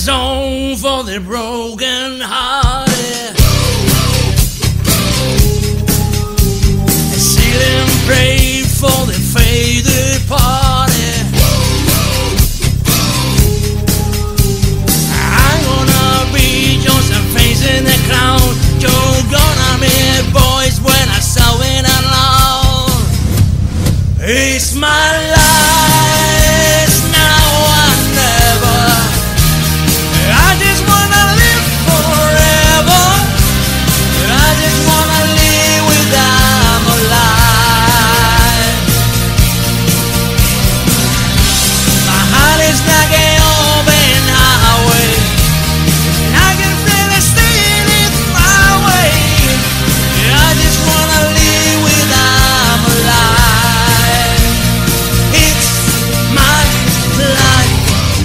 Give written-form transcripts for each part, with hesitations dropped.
song for the broken hearted. Sit and pray for the faded party. I'm gonna be just a face in the crowd. You're gonna be boys when I saw it alone. It's my life now or never. I just wanna live forever. I just wanna live without a lie. My heart is like an open highway. I can feel it stealing my way. I just wanna live without a lie. It's my life.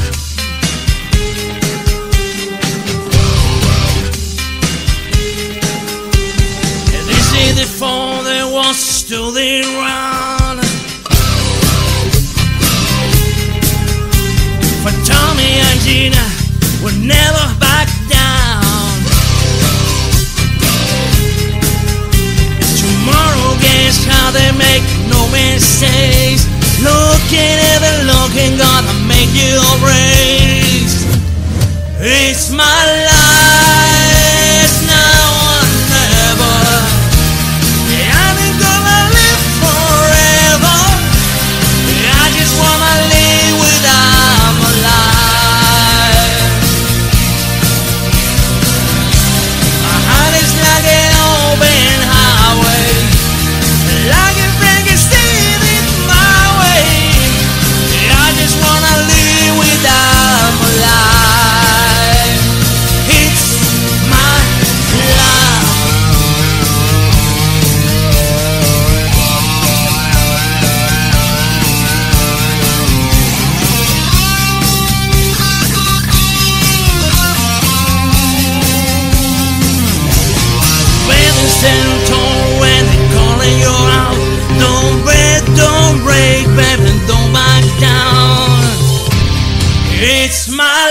This is the phone that wants to the run. For Tommy and Gina would never back down. Tomorrow, guess how they make no mistakes. Looking at the looking, gonna make you raise. It's my life now or never. I ain't gonna live forever. I just wanna live without a lie. My heart is like an open highway. Like a friend is stealing my way. I just wanna live without a lie. It's my life. Baby, stand tall when they're calling you out. Don't break, baby, don't back down. It's my